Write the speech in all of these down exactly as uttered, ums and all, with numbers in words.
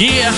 Yeah,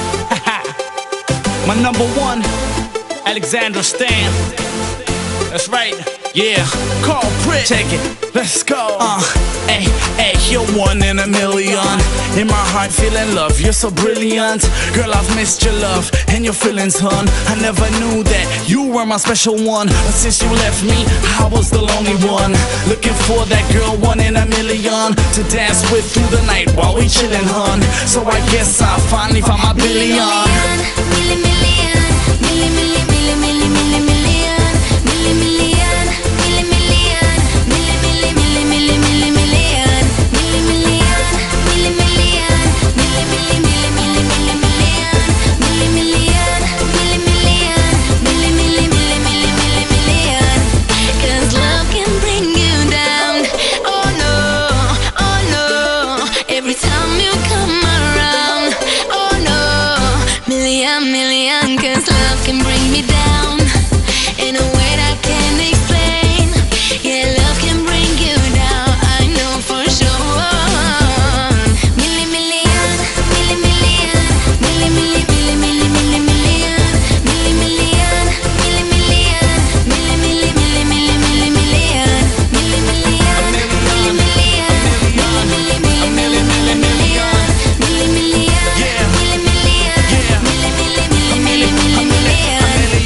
my number one, Alexander Stan. That's right, yeah. Carl Pritt, take it, let's go. Uh, hey, hey, you're one in a million. In my heart, feeling love, you're so brilliant. Girl, I've missed your love and your feelings, hun. I never knew that you were my special one. But since you left me, I was the lonely one. Looking for that girl, one in a million, to dance with through the night while we chillin', hun. So I guess I finally found my billion. Milli, million, milli, milli, milli, milli, milli, million, milli, million, milli, million, milli, milli, milli, milli, milli, million, milli, million, milli, million, milli, milli, milli, milli, milli, million, milli, million, milli, million, milli, milli, milli, milli, milli, million. 'Cause love can bring you down. Oh no, oh no, every time you come around. Oh no, million, million, 'cause love can bring me down in a way that I can't explain. Yeah, love can bring you down, I know for sure. Milli, million, milli, million, milli, milli, milli, milli, milli, million, milli, million, milli, million, milli, milli, milli, milli, milli, million, milli, million, milli, million, milli, milli, milli, milli, million, milli, million, Yeah, milli, million, yeah. milli, milli, milli, milli, milli, million.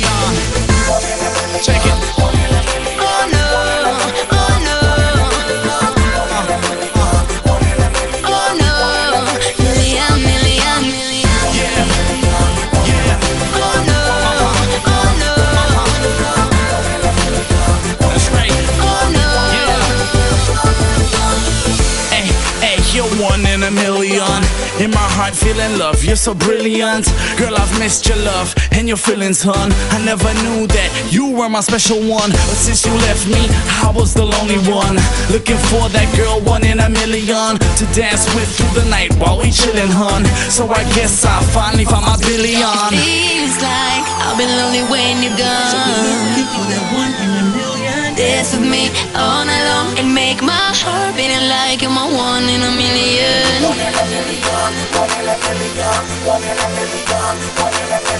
Check it. Oh no, oh no, oh no, million, million, million. Yeah, yeah. Oh no, oh no, That's right. oh no. Hey, hey, you're one in a million. In my heart, feeling love, you're so brilliant. Girl, I've missed your love and your feelings, hun. I never knew that you were my special one. But since you left me, I was the lonely one. Looking for that girl, one in a million, to dance with through the night while we chillin', hun. So I guess I finally found my billion. Feels like I've been lonely when you're gone. Dance with me all night long and make my heart beating like you're my one in a million.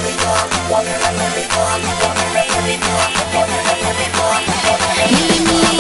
Milli, million.